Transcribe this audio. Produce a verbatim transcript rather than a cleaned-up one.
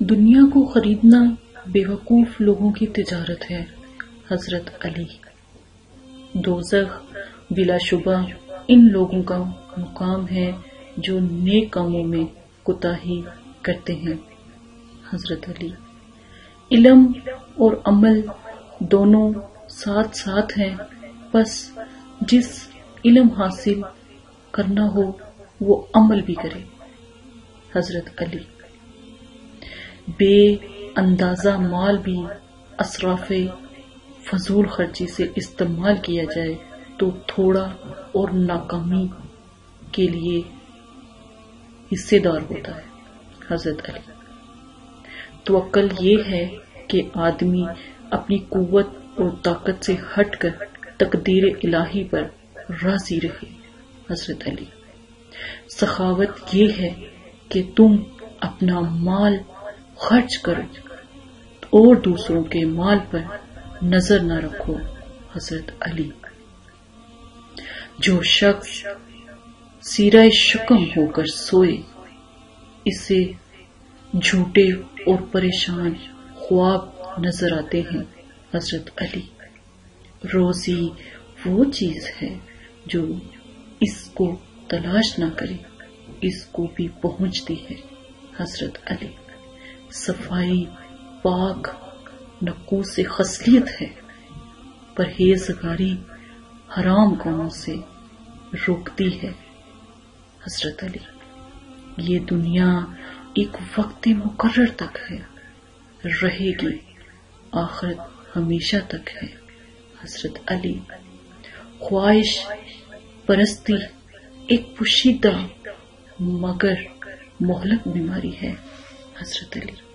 دنیا کو خریدنا بیوقوف لوگوں کی تجارت ہے، حضرت علی۔ دوزخ بلا شبہ ان لوگوں کا مقام ہے جو نیک کاموں میں کوتاہی کرتے ہیں، حضرت علی۔ علم اور عمل دونوں ساتھ ساتھ ہیں، بس جس علم حاصل کرنا ہو وہ عمل بھی کرے، حضرت علی۔ بے اندازہ مال بھی اسراف فضول خرچی سے استعمال کیا جائے تو تھوڑا اور ناکامی کے لیے حصے دار ہوتا ہے، حضرت علی۔ توکل یہ ہے کہ آدمی اپنی قوت اور طاقت سے ہٹ کر تقدیر الہی پر راضی رہے، حضرت علی۔ سخاوت یہ ہے کہ تم اپنا مال خرچ کرو اور دوسروں کے مال پر نظر نہ رکھو، حضرت علی۔ جو شخص سیرہ شکم ہو کر سوئے اسے جھوٹے اور پریشان خواب نظر آتے ہیں، حضرت علی۔ روزی وہ چیز ہے جو اس کو تلاش نہ کرے اس کو بھی پہنچتی ہے، حضرت علی۔ صفائی پاک نقوص خصلیت ہے، پرہیزگاری حرام کاموں سے روکتی ہے، حضرت علی۔ یہ دنیا ایک وقت مقرر تک ہے، رہے گی، آخرت ہمیشہ تک ہے، حضرت علی۔ خواہش پرستی ایک پوشیدہ مگر مہلک بیماری ہے، حضرت علی۔